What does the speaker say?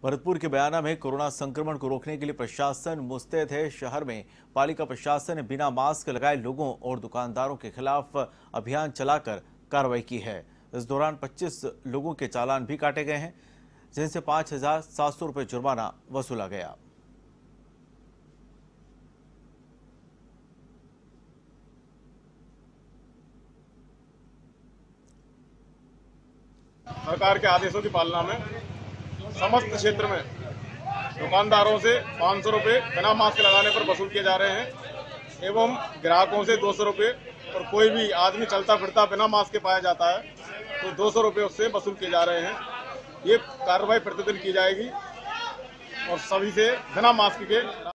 भरतपुर के बयाना में कोरोना संक्रमण को रोकने के लिए प्रशासन मुस्तैद है। शहर में पालिका प्रशासन ने बिना मास्क लगाए लोगों और दुकानदारों के खिलाफ अभियान चलाकर कार्रवाई की है। इस दौरान 25 लोगों के चालान भी काटे गए हैं, जिनसे 5,700 रुपये जुर्माना वसूला गया। सरकार के आदेशों की पालना में समस्त क्षेत्र में दुकानदारों से 500 रुपये बिना मास्क लगाने पर वसूल किए जा रहे हैं एवं ग्राहकों से 200 रुपये, और कोई भी आदमी चलता फिरता बिना मास्क के पाया जाता है तो 200 रुपये उससे वसूल किए जा रहे हैं। ये कार्रवाई प्रतिदिन की जाएगी और सभी से बिना मास्क के